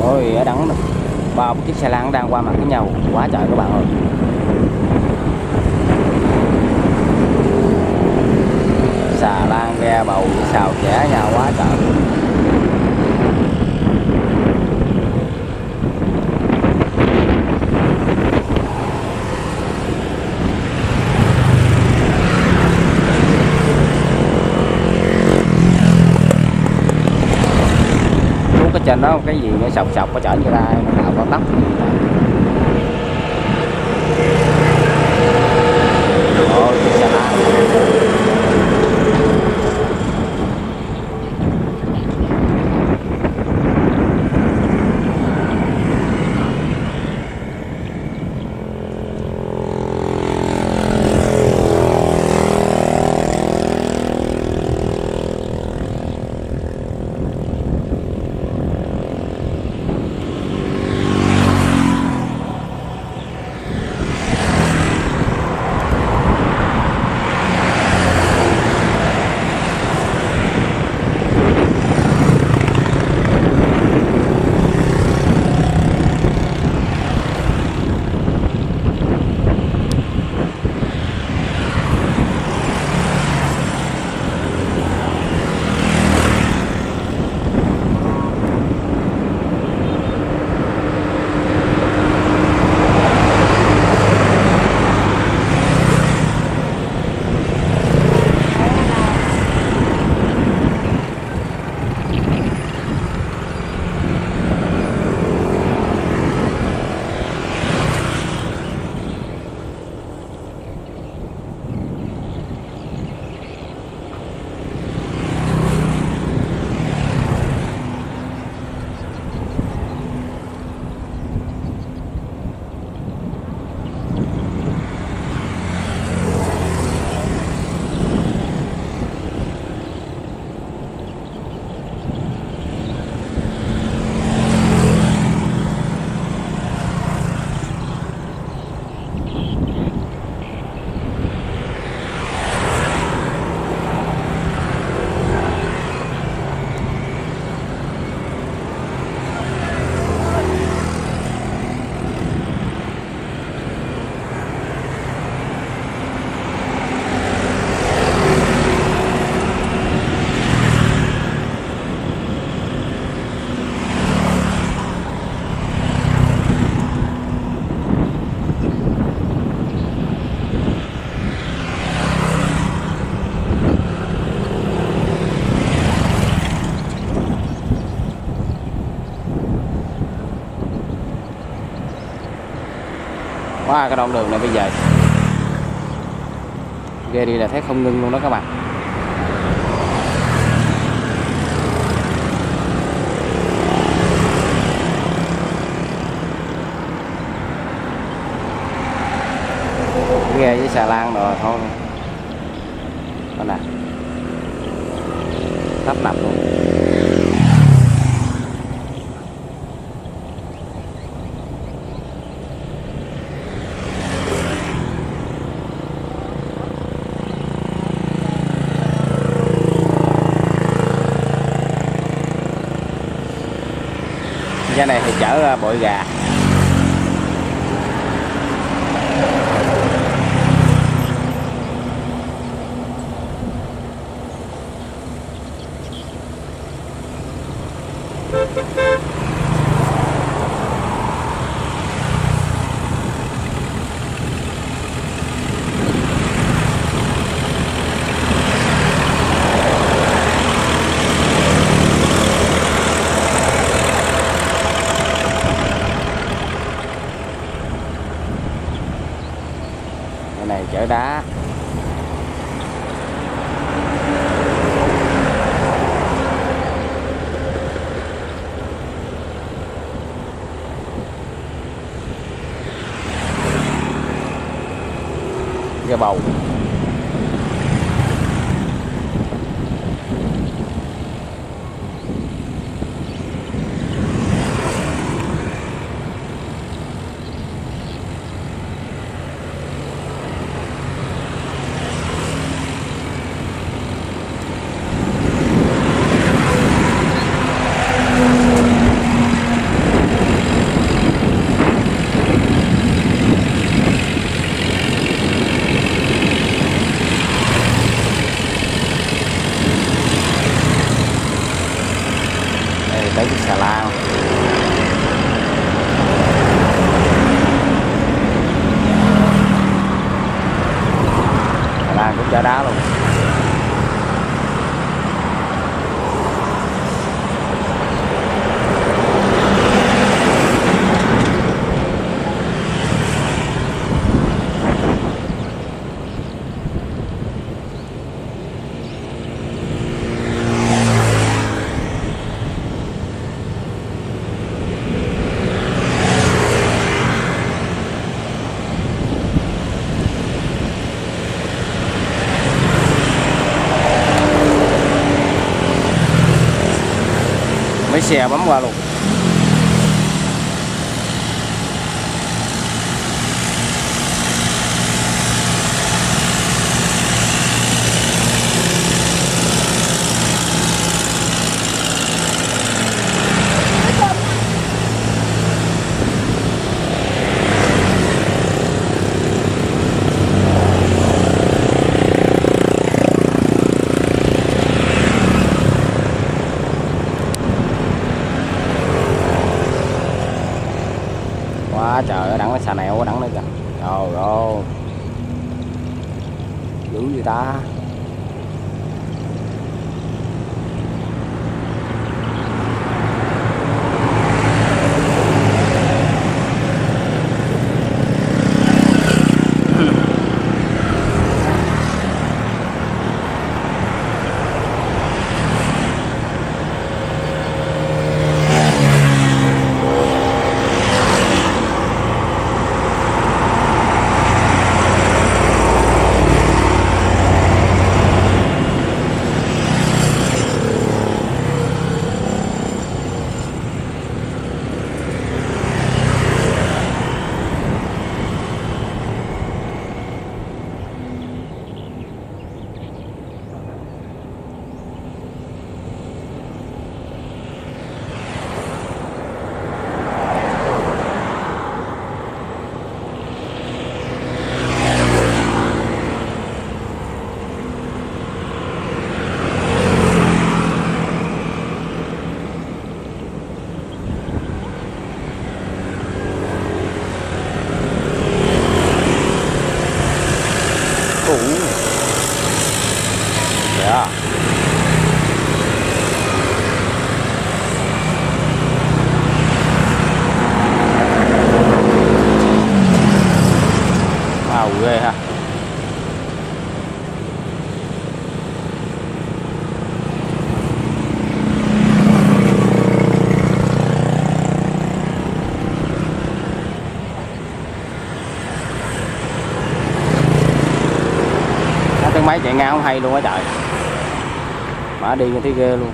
Ôi ở đằng ba chiếc xe lăn đang qua mặt với nhau quá trời các bạn ơi. Xà lan ghe bầu xào chẻ nhau quá trời. Cái trên đó cái gì nó sọc sọc có chở như ra nó tạo con tóc. Ôi xà lan. Wow, cái đoạn đường này bây giờ ghê đi là thấy không ngưng luôn đó các bạn. Ghe với xà lan rồi thôi. Đó nè, tấp nập luôn. Cái này thì chở bội gà. Này chở đá. Ghe bầu. Đấy chiếc xà lan. Xà lan cũng chở đá luôn. Mấy xe bấm qua luôn. Quá trời ơi, đắng cái xà nẹo quá đắng nữa kìa. Trời ơi, dữ gì ta. Yeah. Wow, ghê ha. Cái máy chạy ngang không hay luôn á trời. Mà đi như thế ghê luôn.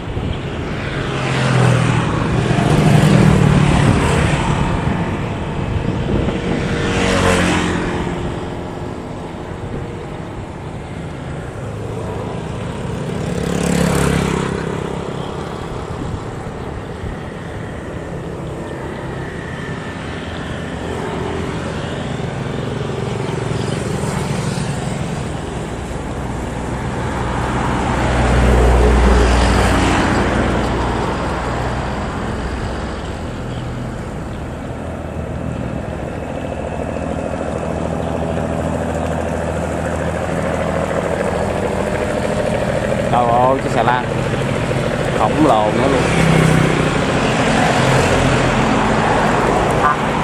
Trời ơi, cái xà lan khổng lồ nữa luôn.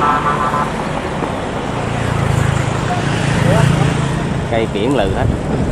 Cây kiển lừ hết.